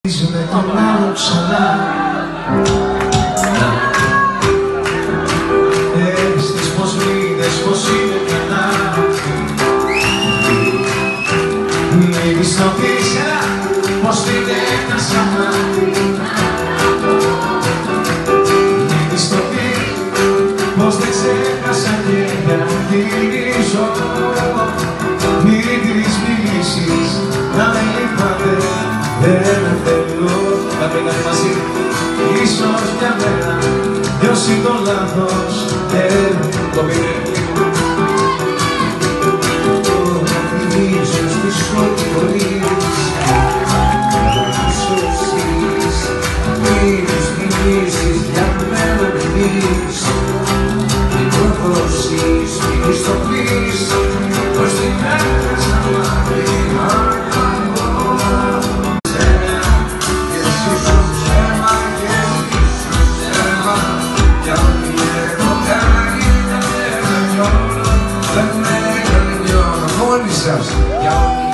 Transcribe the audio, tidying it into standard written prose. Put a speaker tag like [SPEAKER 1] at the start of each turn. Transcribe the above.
[SPEAKER 1] Με τον άλλο ξανά στις πως μήνες πως είναι καλά. Μην πιστοποιείς πως την έχασα. Μην πιστοποιείς πως δεν ξέχασα και γυρίζω. Μην της μιλήσεις να με λυπάται. Δεν με θέλω να πήγανε μαζί. Ίσως μια μέρα νιώσει το λάθος. Το πήρε να θυμίζω στις ό,τι μπορείς. Σώσεις μην τους μιλήσεις για μένα μην πεις. Μην προδώσεις, μην πιστοποιείς πως την έχασα μακριά. Μόνοι σας.